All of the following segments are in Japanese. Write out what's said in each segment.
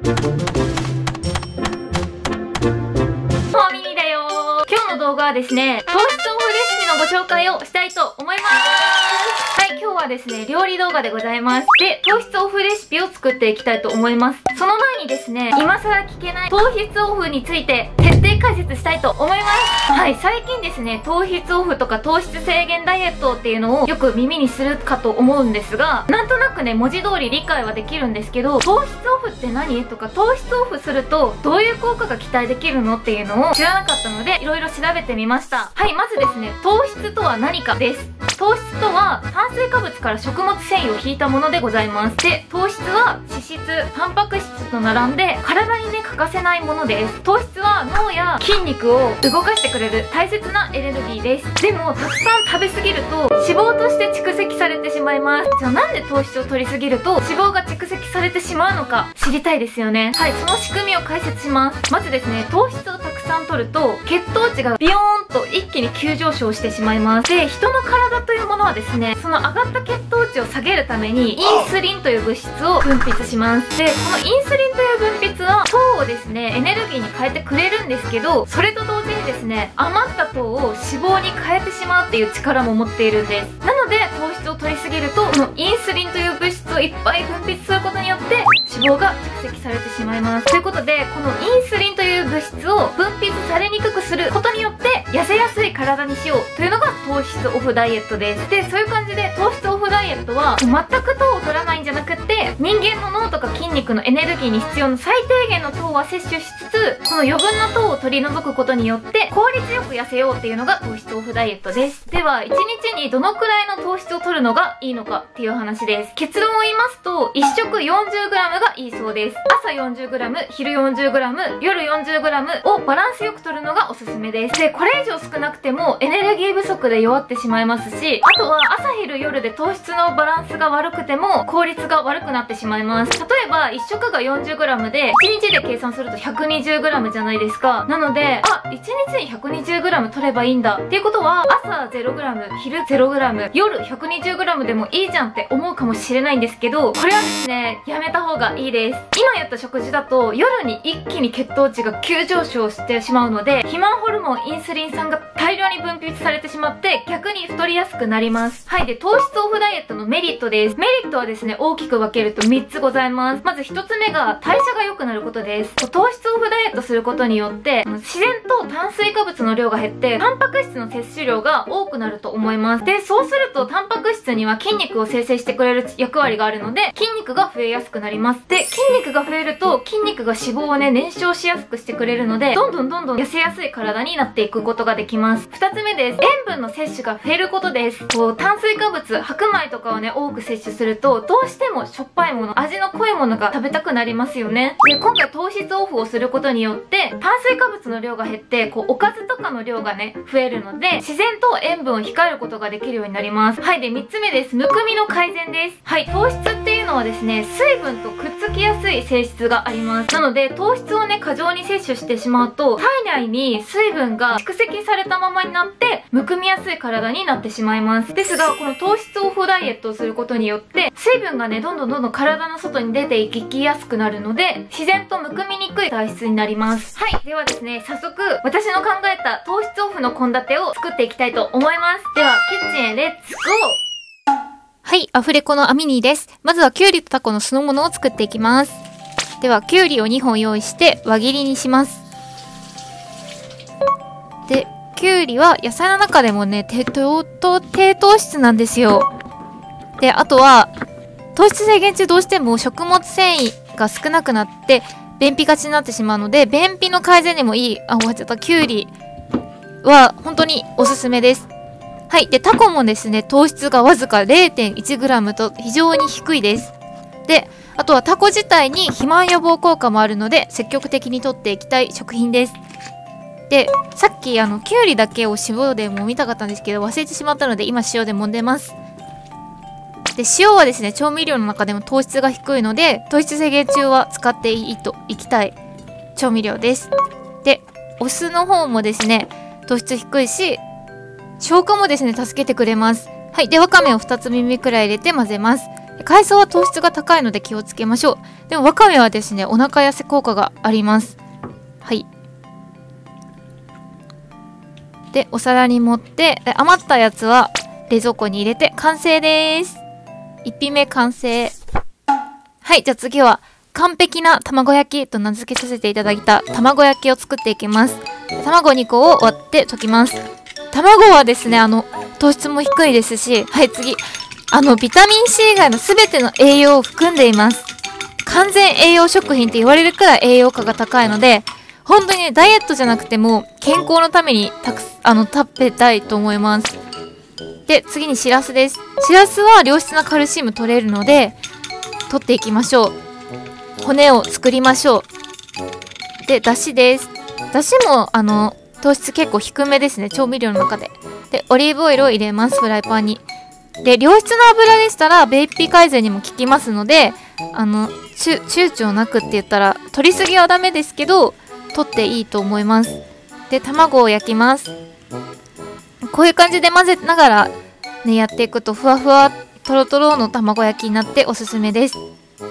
ミニだよー。今日の動画はですね、糖質オフレシピのご紹介をしたいと思います。はい、今日はですね、料理動画でございます。で、糖質オフレシピを作っていきたいと思います。その前にですね、今更聞けない糖質オフについて徹底解説したいと思います。はい、最近ですね、糖質オフとか糖質制限ダイエットっていうのをよく耳にするかと思うんですが、なんとなくね、文字通り理解はできるんですけど、糖質オフって何とか、糖質オフするとどういう効果が期待できるのっていうのを知らなかったので、いろいろ調べてみました。はい、まずですね、糖質とは何かです。糖質とは炭水化物から食物繊維を引いたものでございます。で、糖質は脂質、タンパク質と並んで体にね、欠かせないものです。糖質は脳や筋肉を動かしてくれる大切なエネルギーです。でも、たくさん食べ過ぎると脂肪として蓄積されてしまいます。じゃあなんで糖質を摂りすぎると脂肪が蓄積されてしまうのか知りたいですよね。はい、その仕組みを解説します。まずですね、糖質をたくさん摂ると血糖値がビヨーンと一気に急上昇してしまいます。で、人の体というものはですね、その上がった血糖値を下げるためにインスリンという物質を分泌します。で、このインスリンという分泌は糖をですね、エネルギーに変えてくれるんですけど、それと同時にですね、余った糖を脂肪に変えてしまうっていう力も持っているんです。なので、糖質を摂りすぎると、このインスリンという物質をいっぱい分泌することによって脂肪が蓄積されてしまいます。ということで、このインスリンという物質を分泌されにくくすることによって痩せやすい体にしようというのが糖質オフダイエットです。で、そういう感じで糖質オフダイエットは全く糖を取らないんじゃなくって、人間の脳とか筋肉のエネルギーに必要な最低限の糖は摂取しつつ、この余分な糖を取り除くことによって効率よく痩せようっていうのが糖質オフダイエットです。では、1日にどのくらいの糖質を取るのがいいのかっていう話です。結論を言いますと、1食 40g がいいそうです。朝 40g、昼 40g、夜 40g をバランスよく取るのがおすすめです。で、これ以上少なくてもエネルギー不足で弱ってしまいますし、あとは朝昼夜で糖質のバランスが悪くても効率が悪くなってしまいます。例えば1食が 40g で1日で計算すると 120g じゃないですか。なので、1日に 120g 取ればいいんだっていうことは、朝 0g、昼 0g、夜 120g でもいいじゃんって思うかもしれないんですけど、これはですね、やめた方がいいです。今やった食事だと夜に一気に血糖値が急上昇してしまうので、肥満ホルモンインスリン酸が大量に分泌されてしまって逆に太りやすくなります。はい。で、糖質オフダイエットのメリットです。メリットはですね、大きく分けると3つございます。まず1つ目が代謝が良くなることです。糖質オフダイエットすることによって自然と炭水化物の量が減ってタンパク質の摂取量が多くなると思います。で、そうするとタンパク質には筋肉を生成してくれる役割があるので、筋肉が増えやすくなります。で、筋肉が増えると筋肉が脂肪をね、燃焼しやすくしてくれるので、どんどん痩せやすい体になっていくことができます。2つ目です。塩分の摂取が増えることです。炭水化物、白米とかをね、多く摂取すると、どうしてもしょっぱいもの、味の濃いものが食べたくなりますよね。で、今回糖質オフをすることによって、炭水化物の量が減って、おかずとかの量がね、増えるので、自然と塩分を控えることができるようになります。はい。で、3つ目です。むくみの改善です。はい。糖質っていうのはですね、水分とくっつきやすい性質があります。なので、糖質をね、過剰に摂取してしまうと、体内に水分が蓄積されたままになって、むくみやすい体になってしまいます。ですが、この糖質オフダイエットをすることによって、水分がね、どんどん体の外に出ていきやすくなるので、自然とむくみにくい体質になります。はい。ではですね、早速、私の考えた糖質オフの献立を作っていきたいと思います。では、キッチンへレッツゴー。 はい、アフレコのアミニーです。まずはきゅうりとタコの酢の物を作っていきます。では、きゅうりを2本用意して輪切りにします。で、きゅうりは野菜の中でもね、低糖質なんですよ。で、あとは、糖質制限中どうしても食物繊維が少なくなって、便秘がちになってしまうので、便秘の改善にもいい、終わっちゃった、きゅうりは本当におすすめです。はい。で、タコもですね、糖質がわずか 0.1g と非常に低いです。で、あとはタコ自体に肥満予防効果もあるので、積極的にとっていきたい食品です。で、さっききゅうりだけを塩で揉みたかったんですけど、忘れてしまったので、今塩で揉んでます。で、塩はですね、調味料の中でも糖質が低いので、糖質制限中は使っていきたい調味料です。で、お酢の方もですね、糖質低いし、消化もですね、助けてくれます。はい。で、わかめを2つ耳くらい入れて混ぜます。 海藻は糖質が高いので気をつけましょう。でもわかめはですね、お腹痩せ効果があります。はい。で、お皿に盛って、余ったやつは冷蔵庫に入れて完成です。1品目完成。はい、じゃあ次は完璧な卵焼きと名付けさせていただいた卵焼きを作っていきます。卵2個を割って溶きます。卵はですね、糖質も低いですし、はい、次。ビタミン C 以外の全ての栄養を含んでいます。完全栄養食品って言われるくらい栄養価が高いので、本当にね、ダイエットじゃなくても健康のために食べたいと思います。で、次にしらすです。しらすは良質なカルシウム取れるので、取っていきましょう。骨を作りましょう。で、だしです。だしも、糖質結構低めですね。調味料の中で。で、オリーブオイルを入れます。フライパンに。で、良質な油でしたら、便秘改善にも効きますので、躊躇なくって言ったら、取りすぎはダメですけど、取っていいと思います。で、卵を焼きます。こういう感じで混ぜながら、ね、やっていくと、ふわふわ、とろとろの卵焼きになっておすすめです。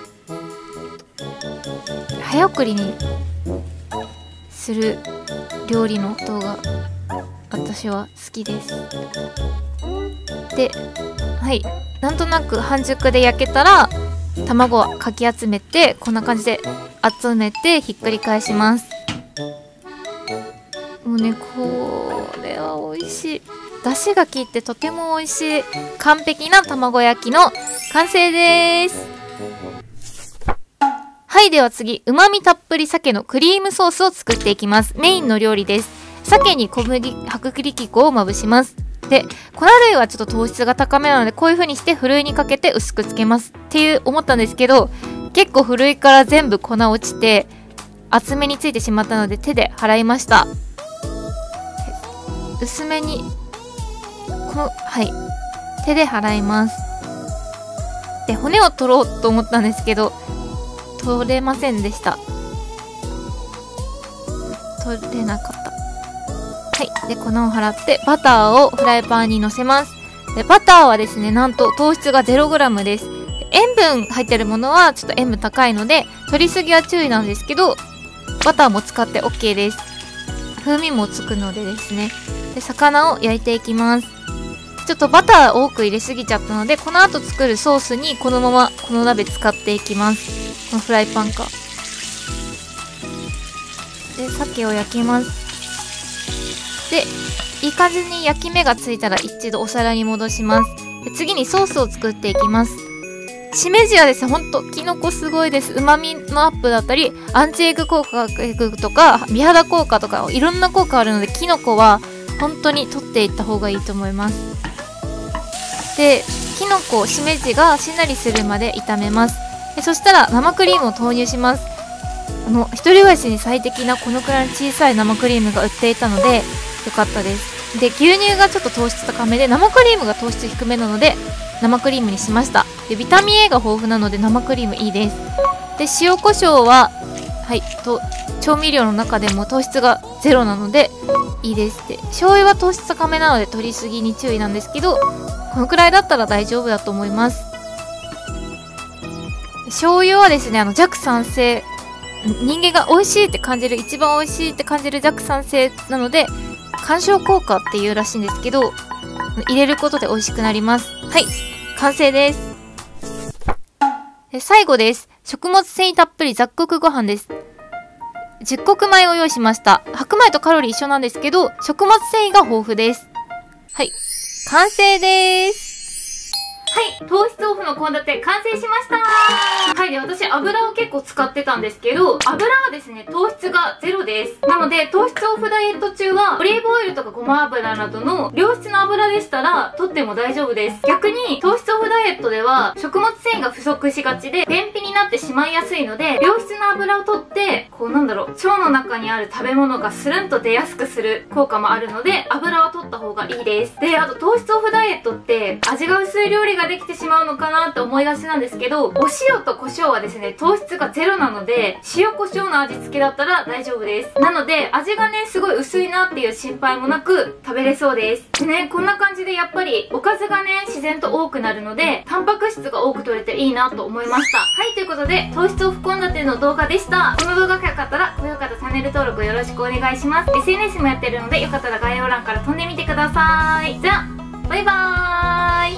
早送りにする料理の動画、私は好きです。で、はい、なんとなく半熟で焼けたら卵をかき集めて、こんな感じで集めてひっくり返します。もうね、これは美味しい。出汁が効いてとても美味しい完璧な卵焼きの完成です。はい、では次、旨味たっぷり鮭のクリームソースを作っていきます。メインの料理です。鮭に小麦、薄力粉をまぶします。で、粉類はちょっと糖質が高めなので、こういう風にしてふるいにかけて薄くつけますっていう思ったんですけど、結構ふるいから全部粉落ちて厚めについてしまったので手で払いました。薄めにはい、手で払います。で、骨を取ろうと思ったんですけど取れませんでした。取れなかった。はい。で、粉を払ってバターをフライパンにのせます。で、バターはですね、なんと糖質が 0g です。塩分入ってるものはちょっと塩分高いので取りすぎは注意なんですけど、バターも使って OK です。風味もつくのでですね。で、魚を焼いていきます。ちょっとバター多く入れすぎちゃったので、この後作るソースにこのままこの鍋使っていきます。このフライパンか。で、鮭を焼きます。で、いい感じに焼き目がついたら一度お皿に戻します。で、次にソースを作っていきます。しめじはですね、ほんとキノコすごいです。旨味のアップだったり、アンチエッグ効果とか美肌効果とかいろんな効果あるので、キノコは本当に取っていった方がいいと思います。で、キノコ、しめじがしんなりするまで炒めます。で、そしたら生クリームを投入します。一人暮らしに最適なこのくらいの小さい生クリームが売っていたのでよかったです。で、牛乳がちょっと糖質高めで、生クリームが糖質低めなので生クリームにしました。で、ビタミン A が豊富なので生クリームいいです。で、塩コショウははい調味料の中でも糖質が0なのでいいです。で、醤油は糖質高めなので取りすぎに注意なんですけど、このくらいだったら大丈夫だと思います。醤油はですね、弱酸性、人間が美味しいって感じる、一番美味しいって感じる弱酸性なので干渉効果っていうらしいんですけど、入れることで美味しくなります。はい、完成です。で、最後です。食物繊維たっぷり雑穀ご飯です。十穀米を用意しました。白米とカロリー一緒なんですけど、食物繊維が豊富です。はい、完成です。はい、糖質オフの献立完成しました。はい、で、私油を結構使ってたんですけど、油はですね、糖質が0です。なので、糖質オフダイエット中は、オリーブオイルとかごま油などの良質の油でしたら、取っても大丈夫です。逆に、糖質オフダイエットでは、食物繊維が不足しがちで、便秘になってしまいやすいので、良質の油を取って、腸の中にある食べ物がスルンと出やすくする効果もあるので、油は取った方がいいです。で、あと糖質オフダイエットって、味が薄い料理がができてしまうのかなって思いがちなんですけど、お塩と胡椒はですね、糖質がゼロなので、塩胡椒の味付けだったら大丈夫です。なので、味がね、すごい薄いなっていう心配もなく食べれそうです。でね、こんな感じでやっぱりおかずがね、自然と多くなるので、タンパク質が多く取れていいなと思いました。はい、ということで、糖質オフ献立の動画でした。この動画が良かったら、高評価とチャンネル登録よろしくお願いします。SNS もやってるので、よかったら概要欄から飛んでみてください。じゃあ、バイバーイ。